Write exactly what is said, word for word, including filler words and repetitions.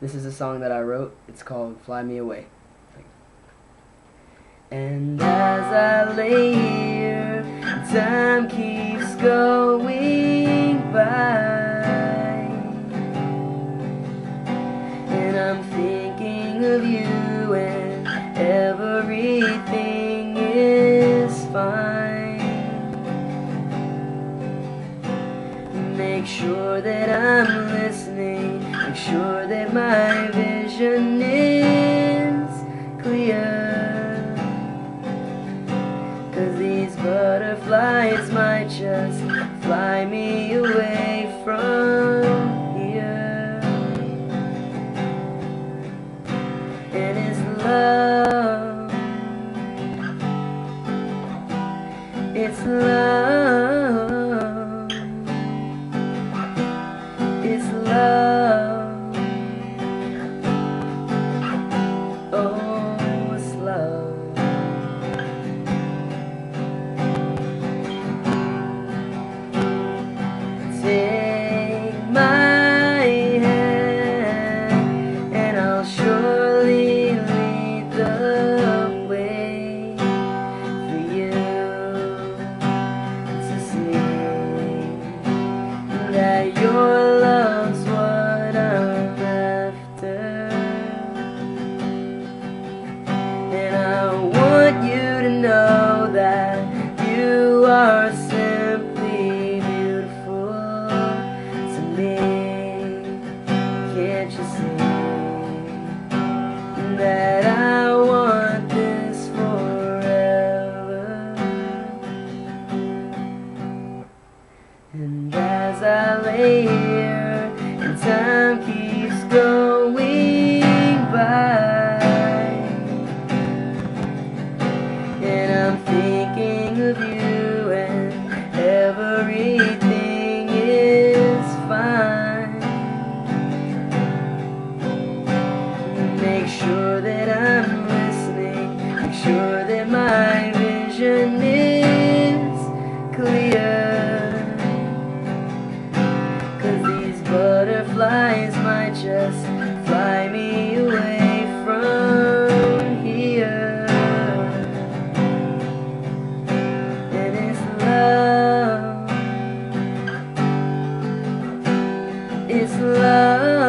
This is a song that I wrote. It's called Fly Me Away. And as I lay here, time keeps going by, and I'm thinking of you, and everything is fine. Make sure that I'm listening, make sure that my vision is clear, 'cause these butterflies might just fly me away from here. And it's love, it's love, it's love, oh, it's love. Take my hand, and I'll surely lead the way for you to see that your love's what I'm after. And I want you to know that you are simply beautiful to me. Can't you see that I want this forever? And as I lay here and time keeps going by, and I'm thinking of you, and everything is fine. Make sure that I'm listening, make sure that my vision is clear, 'cause these butterflies might just fly me away from here. And it's love, it's love.